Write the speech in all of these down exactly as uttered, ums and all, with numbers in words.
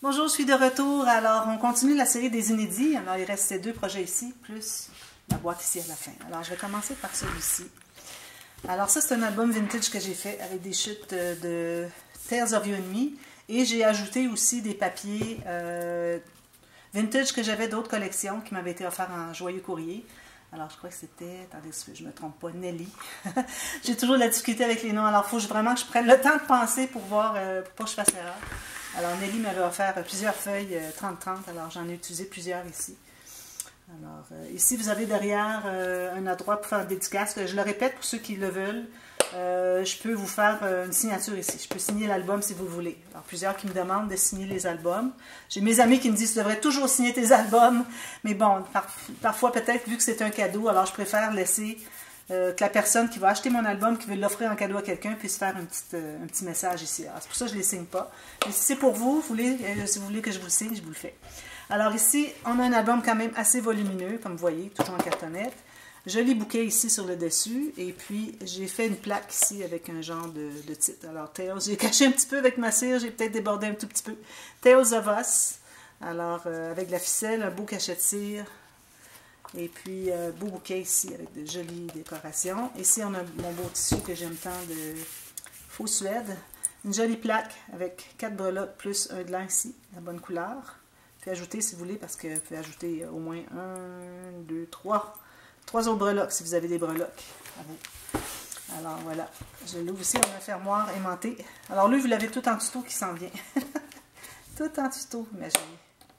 Bonjour, je suis de retour. Alors, on continue la série des inédits. Alors, il reste ces deux projets ici, plus la boîte ici à la fin. Alors, je vais commencer par celui-ci. Alors, ça, c'est un album vintage que j'ai fait avec des chutes de, de Tales of You and Me. Et j'ai ajouté aussi des papiers euh, vintage que j'avais d'autres collections qui m'avaient été offerts en joyeux courrier. Alors, je crois que c'était, attendez, si je ne me trompe pas, Nelly. J'ai toujours de la difficulté avec les noms. Alors, il faut vraiment que je prenne le temps de penser pour voir, euh, pour pas que je fasse erreur. Alors, Nelly m'avait offert plusieurs feuilles trente trente, alors j'en ai utilisé plusieurs ici. Alors, euh, ici, vous avez derrière euh, un endroit pour faire des dédicaces. Je le répète pour ceux qui le veulent. Euh, je peux vous faire euh, une signature ici. Je peux signer l'album si vous voulez. Alors, plusieurs qui me demandent de signer les albums. J'ai mes amis qui me disent « Tu devrais toujours signer tes albums. » Mais bon, par, parfois, peut-être, vu que c'est un cadeau, alors je préfère laisser euh, que la personne qui va acheter mon album, qui veut l'offrir en cadeau à quelqu'un, puisse faire un petit, euh, un petit message ici. C'est pour ça que je ne les signe pas. Mais si c'est pour vous, vous voulez, euh, si vous voulez que je vous le signe, je vous le fais. Alors ici, on a un album quand même assez volumineux, comme vous voyez, toujours en cartonnette. Joli bouquet ici sur le dessus. Et puis, j'ai fait une plaque ici avec un genre de, de titre. Alors, Tales, j'ai caché un petit peu avec ma cire, j'ai peut-être débordé un tout petit peu. Tales of Us. Alors, euh, avec de la ficelle, un beau cachet de cire. Et puis, euh, beau bouquet ici avec de jolies décorations. Ici, on a mon beau tissu que j'aime tant de faux suède. Une jolie plaque avec quatre breloques plus un de lin ici, la bonne couleur. Vous pouvez ajouter si vous voulez, parce que vous pouvez ajouter au moins un, deux, trois. Trois autres breloques si vous avez des breloques à vous. Alors voilà, je l'ouvre ici, on a un fermoir aimanté. Alors lui, vous l'avez tout en tuto qui s'en vient. Tout en tuto, imaginez.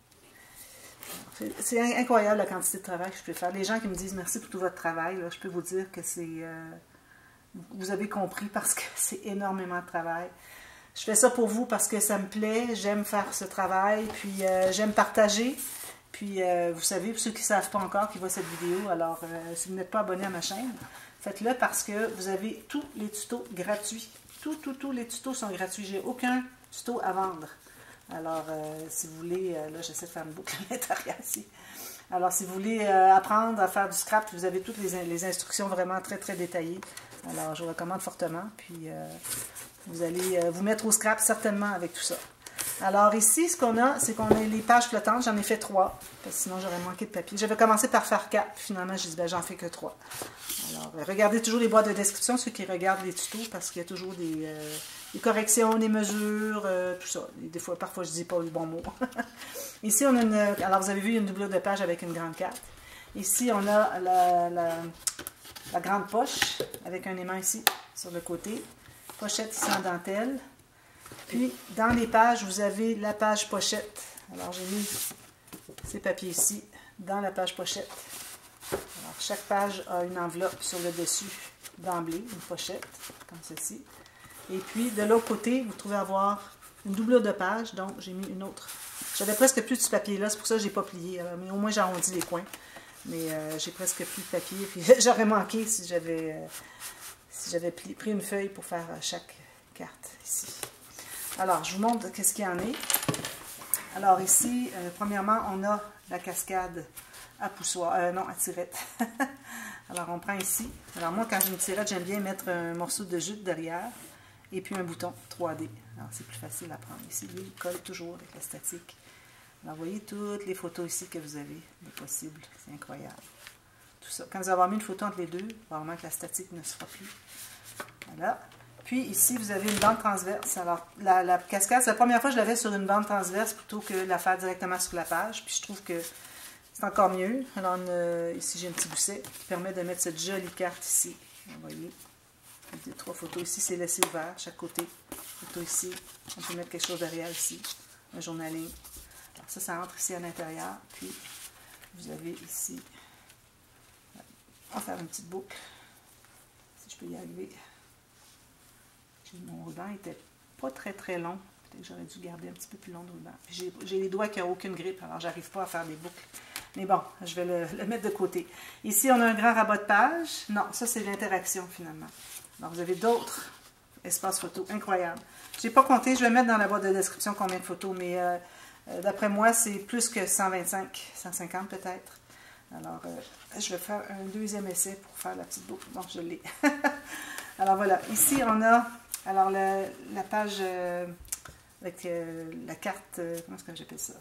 C'est incroyable la quantité de travail que je peux faire. Les gens qui me disent merci pour tout votre travail, là, je peux vous dire que c'est... Euh, vous avez compris parce que c'est énormément de travail. Je fais ça pour vous parce que ça me plaît, j'aime faire ce travail, puis euh, j'aime partager. Puis, euh, vous savez, pour ceux qui ne savent pas encore qui voient cette vidéo, alors euh, si vous n'êtes pas abonné à ma chaîne, faites-le parce que vous avez tous les tutos gratuits. Tous, tous, tous les tutos sont gratuits. J'ai aucun tuto à vendre. Alors, euh, si vous voulez, euh, là, j'essaie de faire une boucle à l'intérieur ici. Alors, si vous voulez euh, apprendre à faire du scrap, vous avez toutes les, les instructions vraiment très, très détaillées. Alors, je vous recommande fortement. Puis, euh, vous allez euh, vous mettre au scrap certainement avec tout ça. Alors ici, ce qu'on a, c'est qu'on a les pages flottantes. J'en ai fait trois, parce que sinon j'aurais manqué de papier. J'avais commencé par faire quatre, puis finalement je dis, ben j'en fais que trois. Alors, regardez toujours les boîtes de description, ceux qui regardent les tutos, parce qu'il y a toujours des, euh, des corrections, des mesures, euh, tout ça. Et des fois, parfois je ne dis pas le bon mot. Ici, on a une, alors vous avez vu, il y a une doublure de page avec une grande carte. Ici, on a la, la, la grande poche, avec un aimant ici, sur le côté. Pochette ici en dentelle. Puis, dans les pages, vous avez la page pochette. Alors, j'ai mis ces papiers ici dans la page pochette. Alors, chaque page a une enveloppe sur le dessus d'emblée, une pochette, comme ceci. Et puis, de l'autre côté, vous trouvez avoir une doublure de page, donc j'ai mis une autre. J'avais presque plus de ce papier-là, c'est pour ça que je n'ai pas plié. Alors, mais au moins, j'arrondis les coins. Mais euh, j'ai presque plus de papier. Puis, j'aurais manqué si j'avais euh, si j'avais pris une feuille pour faire chaque carte ici. Alors, je vous montre qu'est-ce qu'il y en est. Alors ici, euh, premièrement, on a la cascade à poussoir, euh, non, à tirette. Alors, on prend ici. Alors, moi, quand j'ai une tirette, j'aime bien mettre un morceau de jute derrière et puis un bouton trois D. Alors, c'est plus facile à prendre. Ici, lui, il colle toujours avec la statique. Alors, vous voyez toutes les photos ici que vous avez, les possibles. C'est incroyable. Tout ça. Quand vous avez mis une photo entre les deux, probablement que la statique ne se fera plus. Voilà. Puis ici, vous avez une bande transverse. Alors, la, la cascade, la première fois, je l'avais sur une bande transverse plutôt que la faire directement sur la page. Puis je trouve que c'est encore mieux. Alors, une, ici, j'ai un petit gousset qui permet de mettre cette jolie carte ici. Vous voyez, il y a trois photos ici, c'est laissé ouvert, chaque côté. Photo ici. On peut mettre quelque chose derrière ici. Un journaling. Alors, ça, ça entre ici à l'intérieur. Puis, vous avez ici, on va faire une petite boucle. Si je peux y arriver. Mon ruban n'était pas très très long. Peut-être que j'aurais dû garder un petit peu plus long de ruban. J'ai les doigts qui n'ont aucune grippe, alors j'arrive pas à faire des boucles. Mais bon, je vais le, le mettre de côté. Ici, on a un grand rabat de page. Non, ça c'est l'interaction finalement. Alors vous avez d'autres espaces photos incroyables. Je n'ai pas compté, je vais mettre dans la boîte de description combien de photos, mais euh, euh, d'après moi, c'est plus que cent vingt-cinq, cent cinquante peut-être. Alors, euh, je vais faire un deuxième essai pour faire la petite boucle. Donc, je l'ai. Alors voilà, ici on a... Alors, le, la page euh, avec euh, la carte, euh, comment est-ce que j'appelle ça?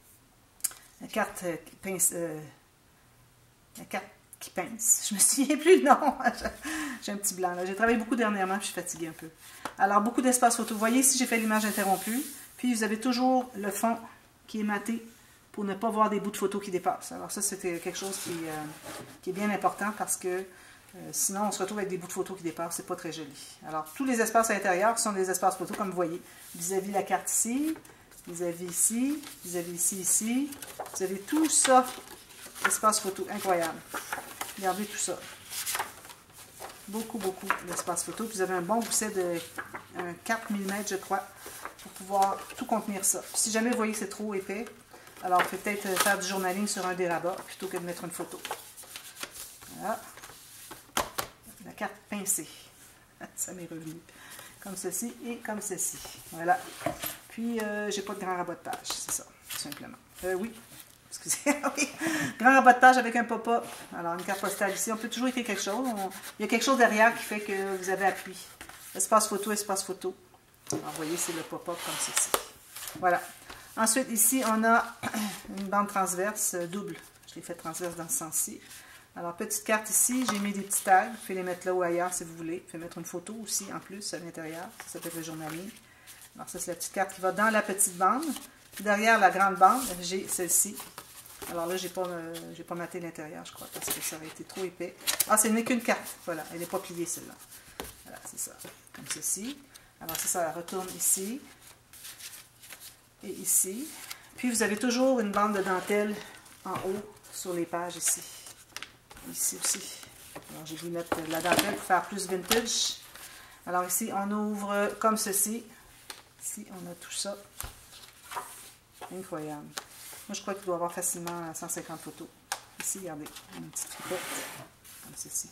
La carte euh, pince, euh, la carte qui pince. Je me souviens plus le nom. J'ai un petit blanc là. J'ai travaillé beaucoup dernièrement, puis je suis fatiguée un peu. Alors, beaucoup d'espace photo. Vous voyez, ici, j'ai fait l'image interrompue. Puis, vous avez toujours le fond qui est maté pour ne pas voir des bouts de photos qui dépassent. Alors, ça, c'était quelque chose qui, euh, qui est bien important parce que euh, sinon, on se retrouve avec des bouts de photos qui dépassent. C'est pas très joli. Alors, tous les espaces à l'intérieur sont des espaces photo, comme vous voyez. Vis-à-vis la carte ici, vis-à-vis ici, vis-à-vis ici, ici. Vous avez tout ça, espace photo. Incroyable. Regardez tout ça. Beaucoup, beaucoup d'espace photo. Puis vous avez un bon gousset de un quatre millimètres, je crois, pour pouvoir tout contenir ça. Puis si jamais vous voyez que c'est trop épais, alors vous pouvez peut-être faire du journaling sur un dérabat plutôt que de mettre une photo. Voilà. La carte pincée. Ça m'est revenu. Comme ceci et comme ceci. Voilà. Puis, euh, j'ai pas de grand rabat de page. C'est ça, tout simplement. Euh, oui. Excusez, oui. Grand rabat de page avec un pop-up. Alors, une carte postale ici. On peut toujours écrire quelque chose. On... Il y a quelque chose derrière qui fait que vous avez appui. Espace photo, espace photo. Alors, vous voyez, c'est le pop-up comme ceci. Voilà. Ensuite, ici, on a une bande transverse double. Je l'ai fait transverse dans ce sens-ci. Alors, petite carte ici. J'ai mis des petits tags. Vous pouvez les mettre là ou ailleurs si vous voulez. Vous pouvez mettre une photo aussi en plus à l'intérieur. Ça s'appelle le journaling. Alors, ça, c'est la petite carte qui va dans la petite bande. Puis derrière la grande bande, j'ai celle-ci. Alors là, je n'ai pas, euh, j'ai pas maté l'intérieur, je crois, parce que ça aurait été trop épais. Ah, ce n'est qu'une carte. Voilà, elle n'est pas pliée, celle-là. Voilà, c'est ça. Comme ceci. Alors ça, ça retourne ici. Et ici. Puis vous avez toujours une bande de dentelle en haut sur les pages ici. Ici aussi. Alors, j'ai voulu mettre de la dentelle pour faire plus vintage. Alors ici, on ouvre comme ceci. Ici, on a tout ça. Incroyable. Moi, je crois qu'il doit y avoir facilement cent cinquante photos. Ici, regardez, une petite tripette, comme ceci.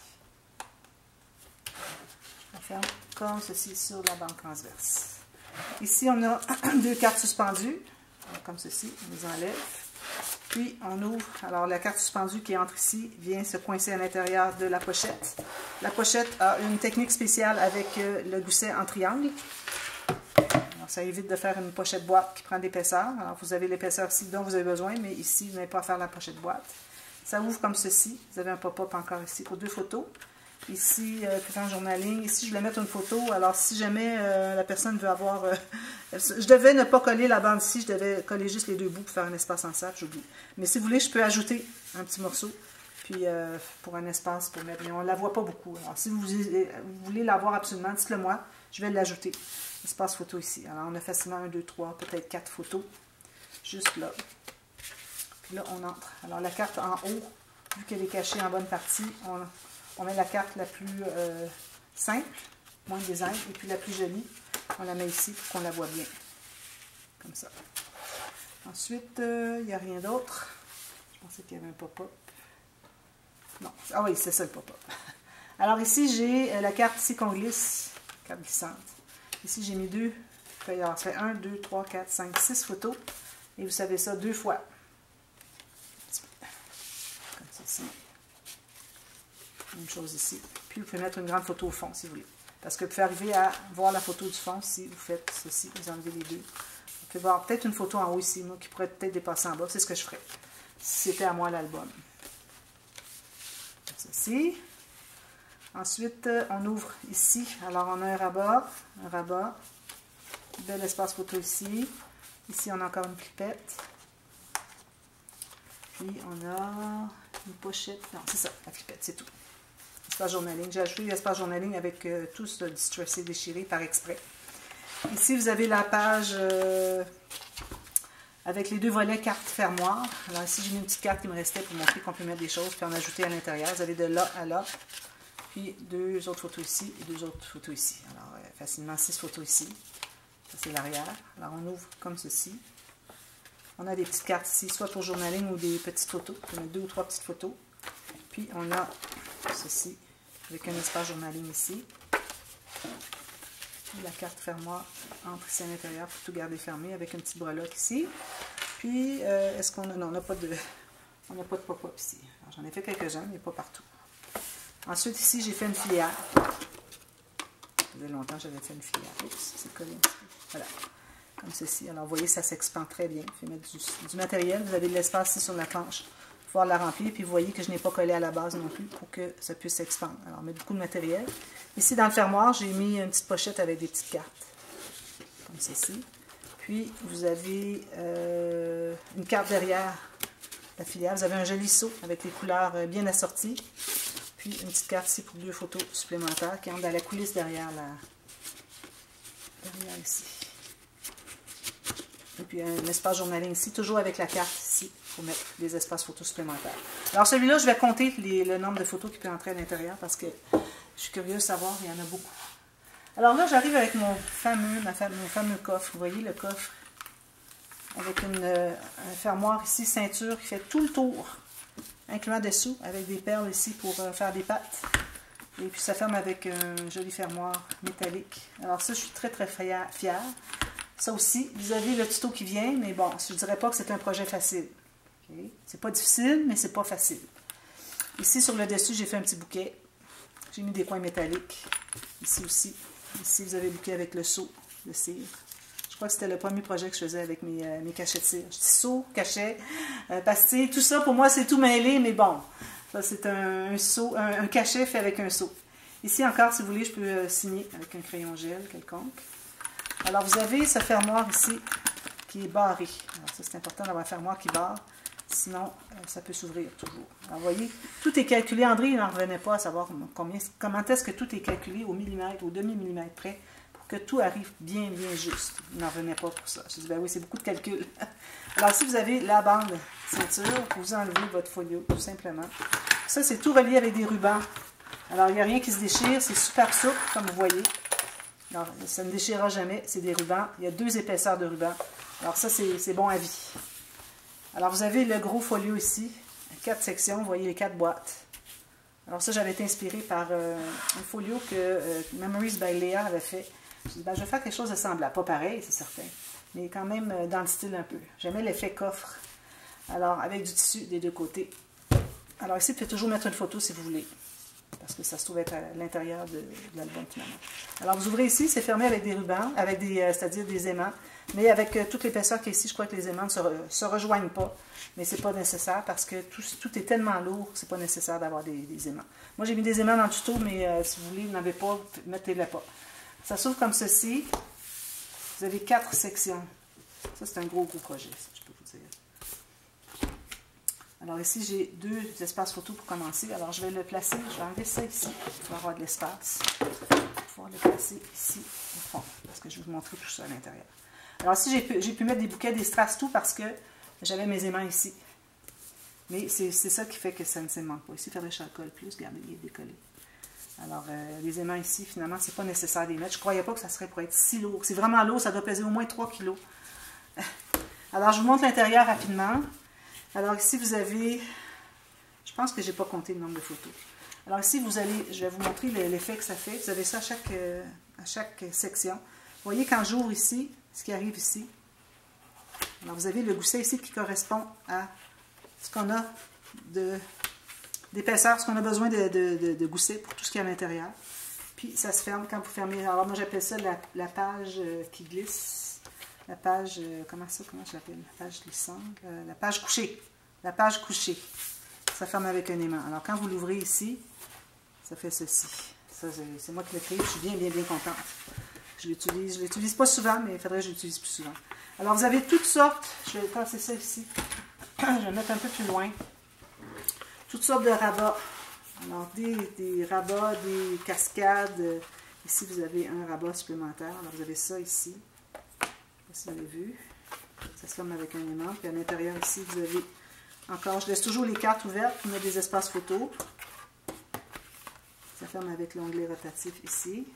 Je la ferme comme ceci sur la bande transverse. Ici, on a deux cartes suspendues, comme ceci, on les enlève. Puis, on ouvre. Alors, la carte suspendue qui entre ici vient se coincer à l'intérieur de la pochette. La pochette a une technique spéciale avec le gousset en triangle. Alors, ça évite de faire une pochette boîte qui prend d'épaisseur. Alors, vous avez l'épaisseur ici dont vous avez besoin, mais ici, vous n'avez pas à faire la pochette boîte. Ça ouvre comme ceci. Vous avez un pop-up encore ici pour deux photos. Ici, euh, pour un journaling. Ici, je vais mettre une photo. Alors, si jamais euh, la personne veut avoir... Euh, je devais ne pas coller la bande ici. Je devais coller juste les deux bouts pour faire un espace en sac. J'oublie. Mais si vous voulez, je peux ajouter un petit morceau. Puis, euh, pour un espace, pour mettre... Mais on ne la voit pas beaucoup. Alors, si vous, vous voulez l'avoir absolument, dites-le moi. Je vais l'ajouter. Espace photo ici. Alors, on a facilement un, deux, trois, peut-être quatre photos. Juste là. Puis là, on entre. Alors, la carte en haut, vu qu'elle est cachée en bonne partie, on, on met la carte la plus euh, simple, moins de design, et puis la plus jolie, on la met ici pour qu'on la voit bien. Comme ça. Ensuite, euh, il n'y a rien d'autre. Je pensais qu'il y avait un pop-up. Non. Ah oui, c'est ça le pop-up. Alors, ici, j'ai euh, la carte ici qu'on glisse. Carte glissante. Ici, j'ai mis deux feuilles. Alors, ça fait un, deux, trois, quatre, cinq, six photos. Et vous savez ça deux fois. Comme ceci. Même chose ici. Puis, vous pouvez mettre une grande photo au fond, si vous voulez. Parce que vous pouvez arriver à voir la photo du fond si vous faites ceci. Vous enlevez les deux. Vous pouvez voir peut-être une photo en haut ici, moi, qui pourrait peut-être dépasser en bas. C'est ce que je ferais. Si c'était à moi l'album. Comme ceci. Ensuite, on ouvre ici. Alors, on a un rabat, un rabat, bel espace photo ici. Ici, on a encore une clipette. Puis, on a une pochette. Non, c'est ça, la clipette, c'est tout. Espace journaling. J'ai ajouté l'espace journaling avec euh, tout ce distressé, déchiré par exprès. Ici, vous avez la page euh, avec les deux volets carte fermoire. Alors, ici, j'ai mis une petite carte qui me restait pour montrer qu'on peut mettre des choses puis en ajouter à l'intérieur. Vous avez de là à là. Puis deux autres photos ici et deux autres photos ici. Alors, euh, facilement six photos ici. Ça, c'est l'arrière. Alors, on ouvre comme ceci. On a des petites cartes ici, soit pour journaling ou des petites photos. On a deux ou trois petites photos. Puis, on a ceci, avec un espace journaling ici. Et la carte fermoire entre ici à l'intérieur pour tout garder fermé avec un petit breloque ici. Puis, euh, est-ce qu'on a... Non, on n'a pas de, on n'a pas de pop-up ici. Alors, j'en ai fait quelques-uns, mais pas partout. Ensuite, ici, j'ai fait une filière. Ça faisait longtemps que j'avais fait une filière. Oups, c'est collé. Voilà. comme ceci. Alors, vous voyez, ça s'expand très bien. Je vais mettre du, du matériel. Vous avez de l'espace ici sur la planche pour pouvoir la remplir. Puis, vous voyez que je n'ai pas collé à la base non plus pour que ça puisse s'expandre. Alors, on met beaucoup de matériel. Ici, dans le fermoir, j'ai mis une petite pochette avec des petites cartes, comme ceci. Puis, vous avez euh, une carte derrière la filière. Vous avez un joli seau avec les couleurs bien assorties. Puis, une petite carte ici pour deux photos supplémentaires qui entrent dans la coulisse derrière la... derrière ici. Et puis, un espace journaling ici, toujours avec la carte ici pour mettre des espaces photos supplémentaires. Alors, celui-là, je vais compter les, le nombre de photos qui peut entrer à l'intérieur parce que je suis curieuse de savoir, il y en a beaucoup. Alors là, j'arrive avec mon fameux, ma fam mon fameux coffre. Vous voyez le coffre avec une, euh, un fermoir ici, ceinture qui fait tout le tour, incluant dessous, avec des perles ici pour euh, faire des pattes. Et puis ça ferme avec un joli fermoir métallique. Alors ça, je suis très très fière. Ça aussi, vous avez le tuto qui vient, mais bon, je ne dirais pas que c'est un projet facile. Okay? C'est pas difficile, mais c'est pas facile. Ici, sur le dessus, j'ai fait un petit bouquet. J'ai mis des coins métalliques. Ici aussi. Ici, vous avez le bouquet avec le seau de cire. Je crois que c'était le premier projet que je faisais avec mes, euh, mes cachets de cire. Je dis seau, cachet, euh, pastille, tout ça, pour moi, c'est tout mêlé, mais bon. Ça, c'est un, un seau, un, un cachet fait avec un seau. Ici encore, si vous voulez, je peux euh, signer avec un crayon gel quelconque. Alors, vous avez ce fermoir ici qui est barré. Alors, ça, c'est important d'avoir un fermoir qui barre. Sinon, euh, ça peut s'ouvrir toujours. Alors, vous voyez, tout est calculé. André, il n'en revenait pas à savoir combien, comment est-ce que tout est calculé au millimètre, au demi-millimètre près, pour que tout arrive bien, bien juste. Il n'en revenait pas pour ça. Je dis, ben oui, c'est beaucoup de calcul. Alors, si vous avez la bande ceinture, vous enlevez votre folio, tout simplement. Ça, c'est tout relié avec des rubans. Alors, il n'y a rien qui se déchire. C'est super souple, comme vous voyez. Alors, ça ne déchirera jamais. C'est des rubans. Il y a deux épaisseurs de rubans. Alors, ça, c'est bon à vie. Alors, vous avez le gros folio ici, quatre sections, vous voyez les quatre boîtes. Alors ça, j'avais été inspirée par euh, un folio que euh, Memories by Léa avait fait. Je dis, ben, je vais faire quelque chose de semblable. Pas pareil, c'est certain, mais quand même euh, dans le style un peu. J'aimais l'effet coffre. Alors, avec du tissu des deux côtés. Alors ici, vous pouvez toujours mettre une photo si vous voulez, parce que ça se trouve être à l'intérieur de, de l'album finalement. Alors, vous ouvrez ici, c'est fermé avec des rubans, avec des, euh, c'est-à-dire des aimants. Mais avec euh, toute l'épaisseur qu'il y a ici, je crois que les aimants ne se, re, se rejoignent pas. Mais ce n'est pas nécessaire parce que tout, tout est tellement lourd que ce n'est pas nécessaire d'avoir des, des aimants. Moi, j'ai mis des aimants dans le tuto, mais euh, si vous voulez, vous n'en avez pas, mettez-les pas. Ça s'ouvre comme ceci. Vous avez quatre sections. Ça, c'est un gros, gros projet, ça, je peux vous dire. Alors ici, j'ai deux espaces photos pour commencer. Alors, je vais le placer. Je vais enlever ça ici pour avoir de l'espace. Je vais pouvoir le placer ici au fond parce que je vais vous montrer tout ça à l'intérieur. Alors ici, j'ai pu, pu mettre des bouquets, des strass, tout parce que j'avais mes aimants ici. Mais c'est ça qui fait que ça ne s'aimante pas. Ici, il faudrait que je le colle plus. Regardez, il est décollé. Alors, euh, les aimants ici, finalement, c'est pas nécessaire de les mettre. Je ne croyais pas que ça serait pour être si lourd. C'est vraiment lourd, ça doit peser au moins trois kilos. Alors, je vous montre l'intérieur rapidement. Alors ici, vous avez... Je pense que je n'ai pas compté le nombre de photos. Alors ici, vous allez... Je vais vous montrer l'effet que ça fait. Vous avez ça à chaque, euh, à chaque section. Vous voyez, quand j'ouvre ici, ce qui arrive ici. Alors, vous avez le gousset ici qui correspond à ce qu'on a d'épaisseur, ce qu'on a besoin de, de, de, de gousset pour tout ce qui est à l'intérieur. Puis, ça se ferme quand vous fermez. Alors, moi, j'appelle ça la, la page euh, qui glisse. La page, euh, comment ça, comment je l'appelle? La page glissante. Euh, la page couchée. La page couchée. Ça ferme avec un aimant. Alors, quand vous l'ouvrez ici, ça fait ceci. Ça, c'est moi qui l'ai créé. Je suis bien, bien, bien contente. Je l'utilise. Je ne l'utilise pas souvent, mais il faudrait que je l'utilise plus souvent. Alors, vous avez toutes sortes. Je vais passer ça ici. Je vais le mettre un peu plus loin. Toutes sortes de rabats. Alors, des, des rabats, des cascades. Ici, vous avez un rabat supplémentaire. Alors, vous avez ça ici. Je ne sais pas si vous avez vu. Ça se ferme avec un aimant. Puis à l'intérieur, ici, vous avez encore... Je laisse toujours les cartes ouvertes. Puis, on a des espaces photos. Ça ferme avec l'onglet rotatif ici.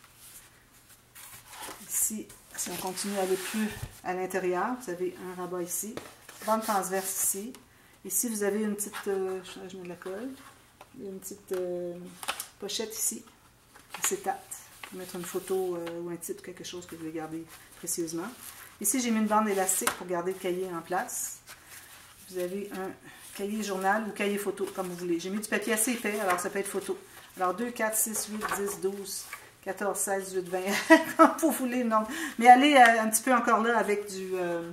Ici, si on continue à aller plus à l'intérieur, vous avez un rabat ici, bande transverse ici. Ici, vous avez une petite, euh, je mets de la colle, une petite euh, pochette ici, acétate, pour mettre une photo euh, ou un titre, quelque chose que vous voulez garder précieusement. Ici, j'ai mis une bande élastique pour garder le cahier en place. Vous avez un cahier journal ou cahier photo, comme vous voulez. J'ai mis du papier assez épais, alors ça peut être photo. Alors deux, quatre, six, huit, dix, douze, quatorze, seize, dix-huit, vingt, quand vous voulez, non. Mais allez euh, un petit peu encore là avec du... Euh,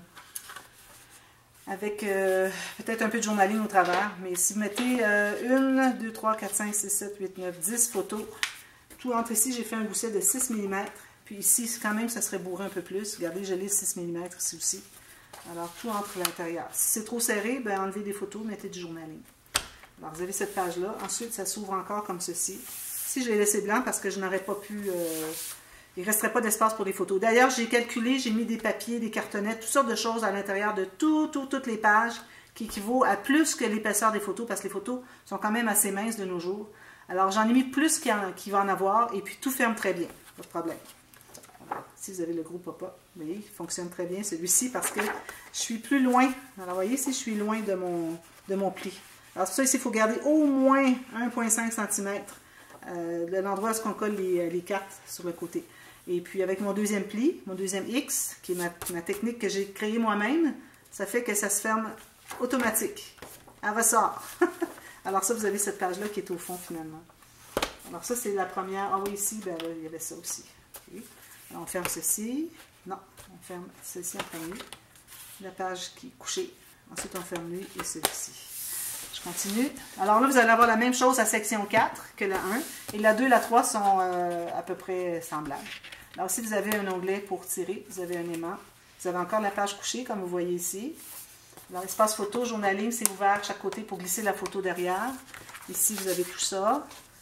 avec euh, peut-être un peu de journaling au travers. Mais si vous mettez euh, une, deux, trois, quatre, cinq, six, sept, huit, neuf, dix photos, tout entre ici, j'ai fait un gousset de six millimètres. Puis ici, quand même, ça serait bourré un peu plus. Regardez, je l'ai six millimètres ici aussi. Alors, tout entre l'intérieur. Si c'est trop serré, ben, enlevez des photos, mettez du journaling. Alors, vous avez cette page-là. Ensuite, ça s'ouvre encore comme ceci. Ici, je l'ai laissé blanc parce que je n'aurais pas pu... Euh, il ne resterait pas d'espace pour les photos. D'ailleurs, j'ai calculé, j'ai mis des papiers, des cartonnettes, toutes sortes de choses à l'intérieur de tout, tout, toutes les pages qui équivaut à plus que l'épaisseur des photos parce que les photos sont quand même assez minces de nos jours. Alors, j'en ai mis plus qu'il qu va en avoir et puis tout ferme très bien. Pas de problème. Alors, ici, vous avez le gros pop-up. Vous voyez, il fonctionne très bien celui-ci parce que je suis plus loin. Alors, vous voyez, ici, je suis loin de mon, de mon pli. Alors, pour ça, ici, il faut garder au moins un virgule cinq centimètres euh, de l'endroit où on colle les, les cartes sur le côté. Et puis, avec mon deuxième pli, mon deuxième X, qui est ma, ma technique que j'ai créée moi-même, ça fait que ça se ferme automatique. Elle ressort. Alors ça, vous avez cette page-là qui est au fond, finalement. Alors ça, c'est la première. Ah oui, ici, ben, il y avait ça aussi. Okay. Alors, on ferme ceci. Non, on ferme ceci en premier. La page qui est couchée. Ensuite, on ferme lui et celui-ci. Je continue. Alors là, vous allez avoir la même chose à section quatre que la un. Et la deux et la trois sont euh, à peu près semblables. Alors ici, vous avez un onglet pour tirer. Vous avez un aimant. Vous avez encore la page couchée, comme vous voyez ici. Alors, espace photo, journaling, c'est ouvert de chaque côté pour glisser la photo derrière. Ici, vous avez tout ça.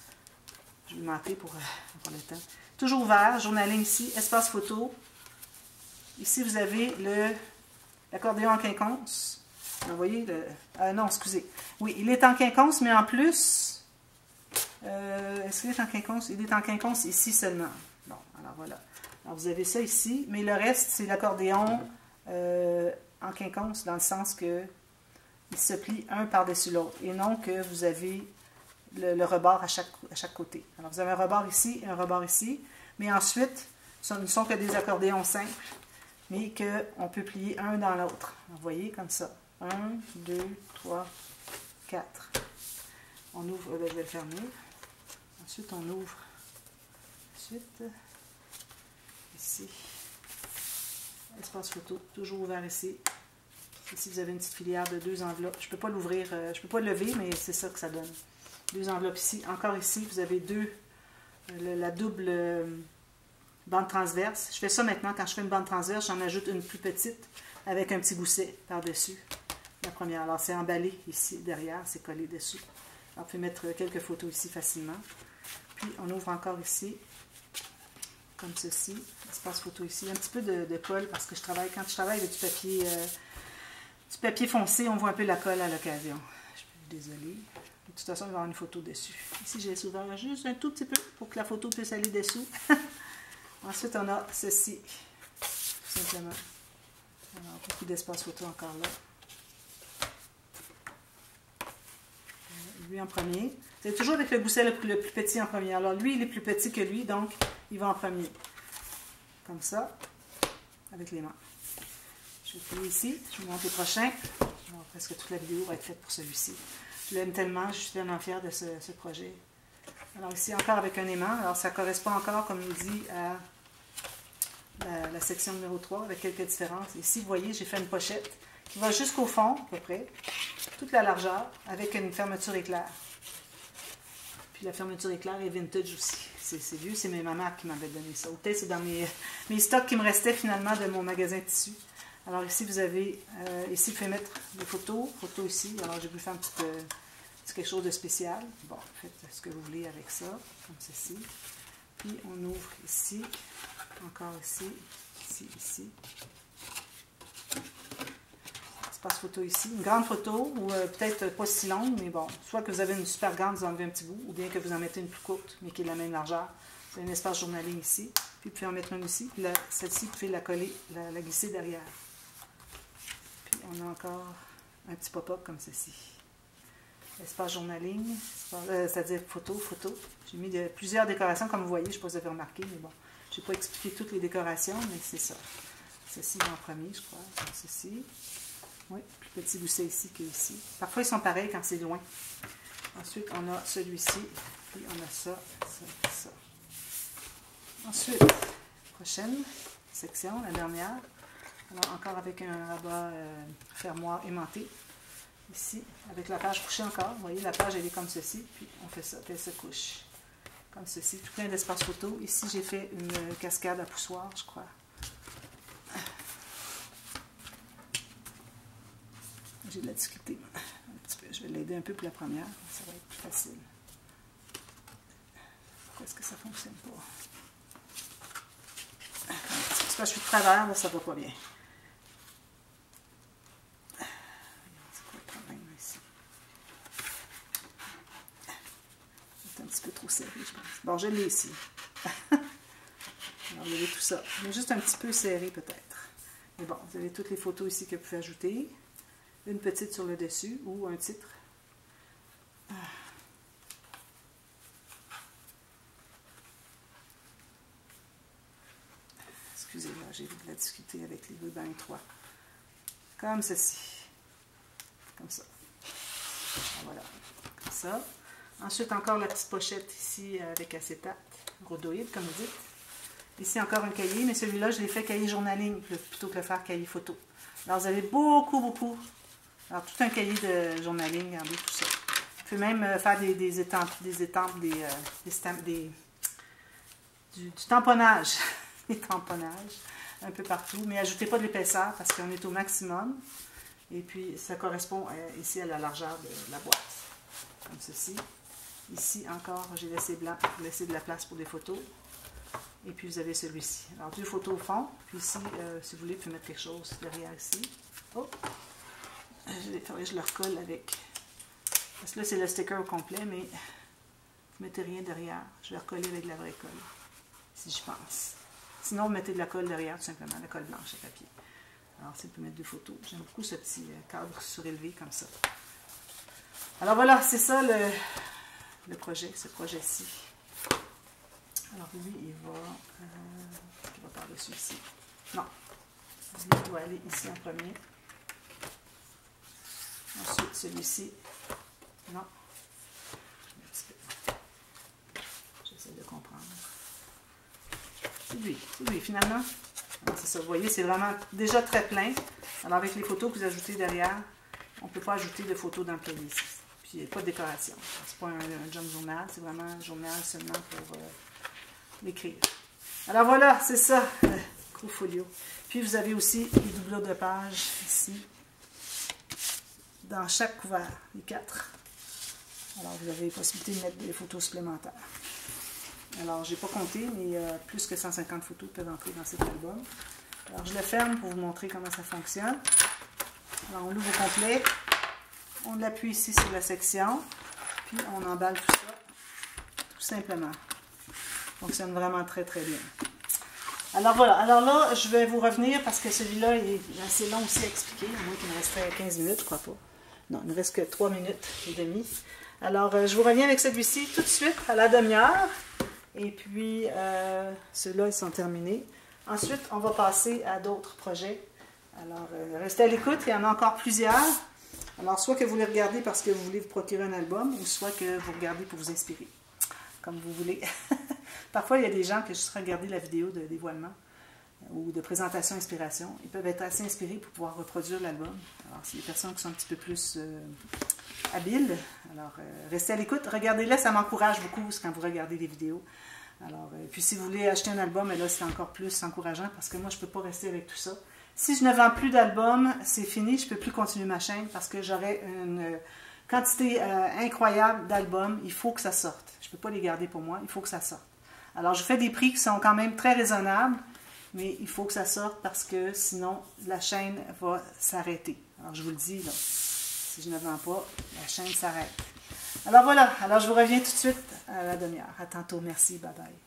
Je vais m'appeler pour euh, avoir le temps. Toujours ouvert, journaling ici, espace photo. Ici, vous avez l'accordéon en quinconce. Vous voyez, le, euh, non, excusez. Oui, il est en quinconce, mais en plus, euh, est-ce qu'il est en quinconce? Il est en quinconce ici seulement. Bon, alors voilà. Alors, vous avez ça ici, mais le reste, c'est l'accordéon euh, en quinconce, dans le sens que il se plie un par-dessus l'autre, et non que vous avez le, le rebord à chaque, à chaque côté. Alors, vous avez un rebord ici et un rebord ici, mais ensuite, ce ne sont que des accordéons simples, mais qu'on peut plier un dans l'autre. Vous voyez, comme ça. un, deux, trois, quatre. On ouvre, euh, je vais le fermer. Ensuite, on ouvre. Ensuite, ici. Espace photo, toujours ouvert ici. Ici, vous avez une petite filière de deux enveloppes. Je ne peux pas l'ouvrir, euh, je ne peux pas le lever, mais c'est ça que ça donne. Deux enveloppes ici. Encore ici, vous avez deux, euh, la double euh, bande transverse. Je fais ça maintenant, quand je fais une bande transverse, j'en ajoute une plus petite avec un petit gousset par-dessus. La première. Alors, c'est emballé ici, derrière, c'est collé dessus. Alors, vous pouvez mettre quelques photos ici facilement. Puis, on ouvre encore ici, comme ceci. Espace photo ici. Un petit peu de, de colle, parce que je travaille, quand je travaille avec du papier, euh, du papier foncé, on voit un peu la colle à l'occasion. Je suis désolée. De toute façon, il va y avoir une photo dessus. Ici, j'ai ouvert juste un tout petit peu pour que la photo puisse aller dessous. Ensuite, on a ceci, tout simplement. Alors, beaucoup d'espace photo encore là. Lui en premier. C'est toujours avec le gousset le plus, le plus petit en premier. Alors, lui, il est plus petit que lui, donc il va en premier. Comme ça, avec les mains. Je vais plier ici. Je vous montre les prochains. Alors, presque toute la vidéo va être faite pour celui-ci. Je l'aime tellement, je suis tellement fière de ce, ce projet. Alors, ici, encore avec un aimant. Alors, ça correspond encore, comme il dit, à La, la section numéro trois, avec quelques différences. Ici, vous voyez, j'ai fait une pochette qui va jusqu'au fond, à peu près, toute la largeur, avec une fermeture éclair. Puis la fermeture éclair est vintage aussi. C'est vieux, c'est mes mamans qui m'avaient donné ça. Ou peut-être c'est dans mes, mes stocks qui me restaient finalement de mon magasin de tissus. Alors ici, vous avez, euh, ici, vous pouvez mettre des photos, photos ici. Alors j'ai voulu faire un petit peu, petit quelque chose de spécial. Bon, faites ce que vous voulez avec ça, comme ceci. Puis on ouvre ici. Encore ici, ici, ici. Espace photo ici. Une grande photo, ou euh, peut-être pas si longue, mais bon. Soit que vous avez une super grande, vous enlevez un petit bout, ou bien que vous en mettez une plus courte, mais qui est de la même largeur. Vous avez un espace journaling ici. Puis vous pouvez en mettre une ici. Puis celle-ci, vous pouvez la coller, la, la glisser derrière. Puis on a encore un petit pop-up comme ceci. Espace journaling, euh, c'est-à-dire photo, photo. J'ai mis de, plusieurs décorations, comme vous voyez, je ne sais pas si vous avez remarqué, mais bon. Je n'ai pas expliqué toutes les décorations, mais c'est ça. Ceci en premier, je crois. Donc, ceci. Oui, plus petit gousset ici qu'ici. Parfois, ils sont pareils quand c'est loin. Ensuite, on a celui-ci. Puis, on a ça, ça, ça. Ensuite, prochaine section, la dernière. Alors, encore avec un rabat euh, fermoir aimanté. Ici, avec la page couchée encore. Vous voyez, la page, elle est comme ceci. Puis, on fait ça, puis elle se couche. Comme ceci. Tout plein d'espace photo. Ici, j'ai fait une cascade à poussoir, je crois. J'ai de la difficulté. Un petit peu. Je vais l'aider un peu pour la première. Ça va être plus facile. Pourquoi est-ce que ça ne fonctionne pas? C'est parce que je suis de travers, là, ça ne va pas bien. C'est quoi le problème ici? C'est un petit peu trop serré, je pense. Bon, je l'ai ici. Alors, vous avez tout ça. Mais juste un petit peu serré, peut-être. Mais bon, vous avez toutes les photos ici que vous pouvez ajouter. Une petite sur le dessus ou un titre. Excusez-moi, j'ai eu de la difficulté avec les rubans étroits. Comme ceci. Comme ça. Voilà. Comme ça. Ensuite, encore la petite pochette ici avec acétate, rhodoïde, comme vous dites. Ici, encore un cahier, mais celui-là, je l'ai fait cahier journaling plutôt que le faire cahier photo. Alors, vous avez beaucoup, beaucoup. Alors, tout un cahier de journaling, regardez tout ça. Vous pouvez même faire des, des étampes, des étampes, des, euh, des, stamps, des du, du tamponnage. Des tamponnages un peu partout, mais ajoutez pas de l'épaisseur parce qu'on est au maximum. Et puis, ça correspond à, ici à la largeur de la boîte. Comme ceci. Ici, encore, j'ai laissé blanc pour laisser de la place pour des photos. Et puis, vous avez celui-ci. Alors, deux photos au fond. Puis ici, euh, si vous voulez, vous pouvez mettre quelque chose derrière ici. Oh! Je, je le recolle avec... Parce que là, c'est le sticker au complet, mais vous ne mettez rien derrière. Je vais recoller avec de la vraie colle, si je pense. Sinon, vous mettez de la colle derrière, tout simplement, la colle blanche à papier. Alors, ça peut mettre deux photos. J'aime beaucoup ce petit cadre surélevé comme ça. Alors voilà, c'est ça le, le projet, ce projet-ci. Alors lui, il va, euh, il va par-dessus ici. Non, lui, il doit aller ici en premier. Ensuite, celui-ci. Non. Un petit peu. J'essaie de comprendre. C'est lui, c'est lui, finalement. C'est ça, vous voyez, c'est vraiment déjà très plein. Alors, avec les photos que vous ajoutez derrière, on ne peut pas ajouter de photos dans le cahier ici. Puis, il n'y a pas de décoration. C'est pas un, un junk journal, c'est vraiment un journal seulement pour euh, l'écrire. Alors, voilà, c'est ça, le gros folio. Puis, vous avez aussi les doublures de pages ici, dans chaque couvert, les quatre. Alors, vous avez la possibilité de mettre des photos supplémentaires. Alors, je n'ai pas compté, mais euh, plus que cent cinquante photos peuvent entrer dans cet album. Alors, je le ferme pour vous montrer comment ça fonctionne. Alors, on l'ouvre au complet. On l'appuie ici sur la section. Puis, on emballe tout ça, tout simplement. Ça fonctionne vraiment très, très bien. Alors, voilà. Alors là, je vais vous revenir parce que celui-là est assez long aussi à expliquer. À moins qu'il me resterait quinze minutes, je crois pas. Non, il ne me reste que trois minutes et demie. Alors, euh, je vous reviens avec celui-ci tout de suite à la demi-heure. Et puis, euh, ceux-là, ils sont terminés. Ensuite, on va passer à d'autres projets. Alors, euh, restez à l'écoute, il y en a encore plusieurs. Alors, soit que vous les regardez parce que vous voulez vous procurer un album, ou soit que vous regardez pour vous inspirer, comme vous voulez. Parfois, il y a des gens qui juste regardent la vidéo de dévoilement ou de présentation inspiration. Ils peuvent être assez inspirés pour pouvoir reproduire l'album. Alors, c'est des personnes qui sont un petit peu plus euh, habiles. Alors, euh, restez à l'écoute. Regardez-les, ça m'encourage beaucoup quand vous regardez les vidéos. Alors, euh, puis si vous voulez acheter un album, là, c'est encore plus encourageant parce que moi, je ne peux pas rester avec tout ça. Si je ne vends plus d'albums, c'est fini, je ne peux plus continuer ma chaîne parce que j'aurai une quantité euh, incroyable d'albums. Il faut que ça sorte. Je ne peux pas les garder pour moi, il faut que ça sorte. Alors, je fais des prix qui sont quand même très raisonnables, mais il faut que ça sorte parce que sinon, la chaîne va s'arrêter. Alors, je vous le dis, là, si je ne vends pas, la chaîne s'arrête. Alors voilà, alors je vous reviens tout de suite à la demi-heure. À tantôt, merci, bye bye.